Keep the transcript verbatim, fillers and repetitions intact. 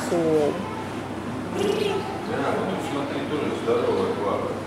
cool. Да, вот тут смотри, тоже здоровая клава.